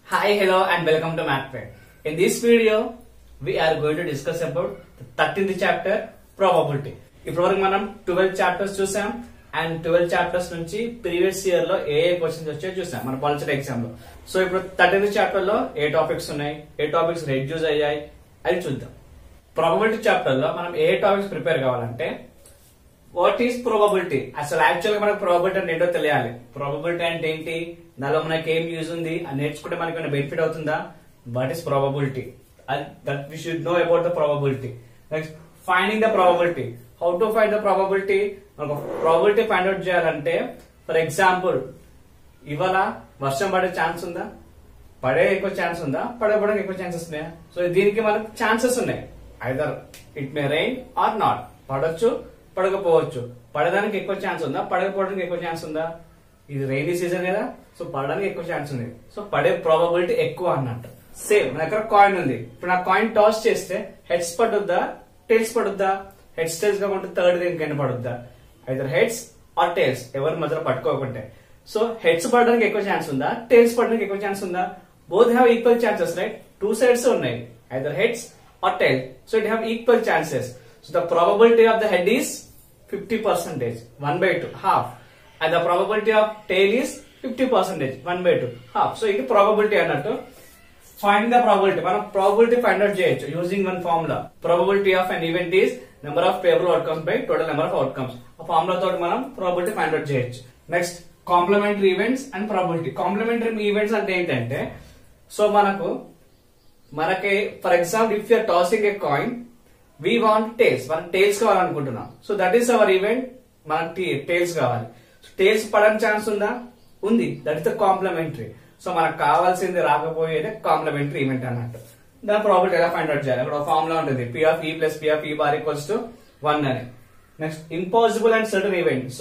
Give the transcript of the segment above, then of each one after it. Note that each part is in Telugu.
Hi, hello and welcome to Mathway. In this video, we are going to discuss about the 13th chapter, probability. ఇప్పటివరకు మనం 12 చాప్టర్స్ చూసాం అండ్ 12 చాప్టర్స్ నుంచి ప్రీవియస్ ఇయర్ లో ఏ క్వశ్చన్స్ వచ్చాయో చూసాం మన పాలిసెట్ ఎగ్జామ్ లో. సో ఇప్పుడు 13th చాప్టర్ లో ఏ టాపిక్స్ ఉన్నాయి, ఏ టాపిక్స్ రెడ్యూస్ అయ్యాయి అది చూద్దాం. ప్రాబబిలిటీ చాప్టర్ లో మనం ఏ టాపిక్స్ ప్రిపేర్ కావాలంటే వాట్ ఈస్ ప్రాబబిలిటీ, అసలు యాక్చువల్ గా మనకు ప్రాబబిలిటీ అంటే ఏంటో తెలియాలి. ప్రాబబిలిటీ అంటే ఏంటి, దానిలో మనకి ఏం యూజ్ ఉంది, అది నేర్చుకుంటే మనకి ఏమైనా బెనిఫిట్ అవుతుందా, what is probability, that we should know about the probability. Next finding the probability, how to find the probability. మనకు ప్రాబబిలిటీ ఫైండ్ అవుట్ చేయాలంటే ఫర్ ఎగ్జాంపుల్ ఇవాళ వర్షం పడే ఛాన్స్ ఉందా, పడే ఎక్కువ ఛాన్స్ ఉందా, పడకపోవడానికి ఎక్కువ ఛాన్సెస్ ఉన్నాయా. సో దీనికి మనకు ఛాన్సెస్ ఉన్నాయి, either it may rain or not, పడొచ్చు పడకపోవచ్చు, పడడానికి ఎక్కువ ఛాన్స్ ఉందా, పడకపోవడానికి ఎక్కువ ఛాన్స్ ఉందా. ఇది రైనీ సీజన్ కదా, సో పడడానికి ఎక్కువ ఛాన్స్ ఉంది, సో పడే ప్రాబబిలిటీ ఎక్కువ అన్నట్టు. సేమ్ మన దగ్గర కాయిన్ ఉంది, ఇప్పుడు నా కాయిన్ టాస్ చేస్తే హెడ్స్ పడుద్దా టైల్స్ పడుద్దా, హెడ్స్ టైల్స్ గా ఉంటే థర్డ్ దేనికైనా పడుద్దా, ఐదర్ హెడ్స్ ఆర్ టైల్స్, ఎవరి మధ్యలో పట్టుకోకుంటే. సో హెడ్స్ పడడానికి ఎక్కువ ఛాన్స్ ఉందా, టైల్స్ పడడానికి ఎక్కువ ఛాన్స్ ఉందా, both have equal chances right, two sides ఉన్నాయి, either heads or tails, so it have equal chances. So the probability of the head is 50%, 1/2, half, and the probability of tail is 50%, 1/2, half. So ఇది probability అన్నట్టు. Find the probability, మనం probability find out చేయొచ్చు using one formula. Probability of an event is number of probable outcomes by total number of outcomes. ఆ ఫార్ములా తోటి మనం probability find out చేయొచ్చు. Next complementary events and probability. Complementary events అంటే ఏంటంటే, సో మనకి for example if you are tossing a coin, we want tails, మనం టైల్స్ కావాలనుకుంటున్నాం, so that is our event, మనకి టైల్స్ కావాలి. టైల్స్ పడని ఛాన్స్ ఉందా, ఉంది, that is the complementary. So మనకు కావాల్సింది రాకపోయేదే కాంప్లిమెంటరీ ఈవెంట్ అన్నట్టు. దాని ప్రాబిలిటీ ఎలా ఫైండ్ అవుట్ చేయాలి, అక్కడ ఫార్ములా ఉంటుంది, P of E plus P of E bar equals to 1 అని. Next impossible and certain event. So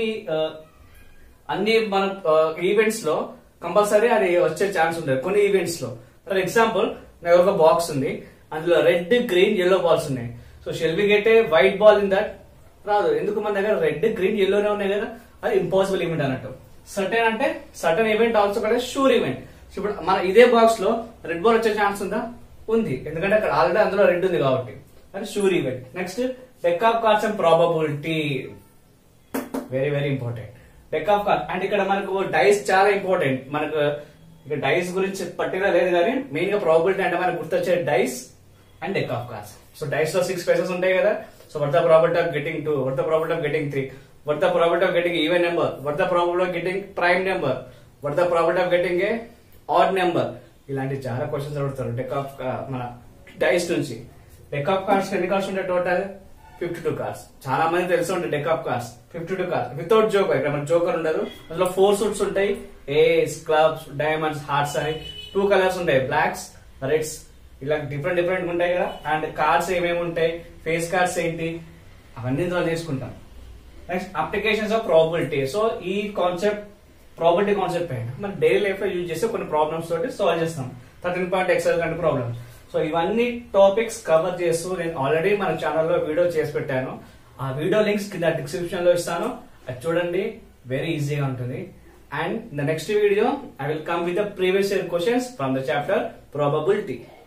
అన్ని మన ఈవెంట్స్ లో కంపల్సరీ అది వచ్చే ఛాన్స్ ఉంటుంది కొన్ని ఈవెంట్స్ లో. ఫర్ ఎగ్జాంపుల్ నా ఒక బాక్స్ ఉంది, అందులో రెడ్ గ్రీన్ ఎల్లో బాల్స్ ఉన్నాయి. So shall we get a white ball in that, రాదు, ఎందుకు మన దగ్గర రెడ్ గ్రీన్ ఎల్లోనే ఉన్నాయి కదా, అది ఇంపాసిబుల్ ఈవెంట్ అన్నట్టు. సర్టెన్ అంటే సర్టెన్ ఈవెంట్ ఆల్సో కూడా షూర్ ఈవెంట్. సో ఇప్పుడు మన ఇదే బాక్స్ లో రెడ్ బాల్ వచ్చే ఛాన్స్ ఉందా, ఉంది, ఎందుకంటే అక్కడ ఆల్రెడీ అందులో రెడ్ ఉంది కాబట్టి, అది sure event. Next deck of cards and probability, very very important. Deck of card అంటే ఇక్కడ మనకు డైస్ చాలా ఇంపార్టెంట్. మనకు ఇక డైస్ గురించి పర్టికులర్ లేదు కానీ మెయిన్ గా ప్రాబబిలిటీ అంటే మనకు గుర్తొచ్చే dice and deck of cards. So dice లో 6 ఫేసెస్ ఉంటాయి కదా. So what the probability of getting 2, what the probability of getting 3, what the probability of getting even number, what the probability of getting prime number, what the probability of getting a odd number, ఇలాంటి చాలా క్వశ్చన్స్ అడుగుతారు డెక్ ఆఫ్ మన డైస్ నుంచి. డెక్ ఆఫ్ కార్డ్స్ ఎన్ని కార్డ్స్ ఉంటాయి టోటల్, 52 కార్డ్స్. చాలా మంది తెలిసి ఉంటాయి deck of cards 52 cards without joker. ఇక్కడ మన జోకర్ ఉండదు, అందులో 4 సూట్స్ ఉంటాయి, ఏస్, క్లబ్స్, డైమండ్స్, హార్ట్స్ అని 2 కలర్స్ ఉంటాయి, బ్లాక్స్, రెడ్స్, ఇలా డిఫరెంట్ ఉంటాయి కదా. అండ్ కార్డ్స్ ఏమేమి ఉంటాయి, ఫేస్ కార్డ్స్ ఏంటి, అవన్నీ ఇందులో తీసుకుంటాం. Next applications of probability. So ఈ కాన్సెప్ట్ ప్రాబబిలిటీ కాన్సెప్ట్ పైన మన డైలీ లైఫ్ లో యూజ్ చేస్తే కొన్ని ప్రాబ్లమ్స్ తోటి సాల్వ్ చేస్తాం. 13 పాయింట్ ఎక్సెల్ కంటే ప్రాబ్లమ్స్. సో ఇవన్నీ టాపిక్స్ కవర్ చేస్తూ నేను ఆల్రెడీ మన ఛానల్లో వీడియో చేసి పెట్టాను. ఆ వీడియో లింక్స్ కింద డిస్క్రిప్షన్ లో ఇస్తాను, అది చూడండి, వెరీ ఈజీగా ఉంటుంది. And in the next video, I will come with the previous year questions from the chapter probability.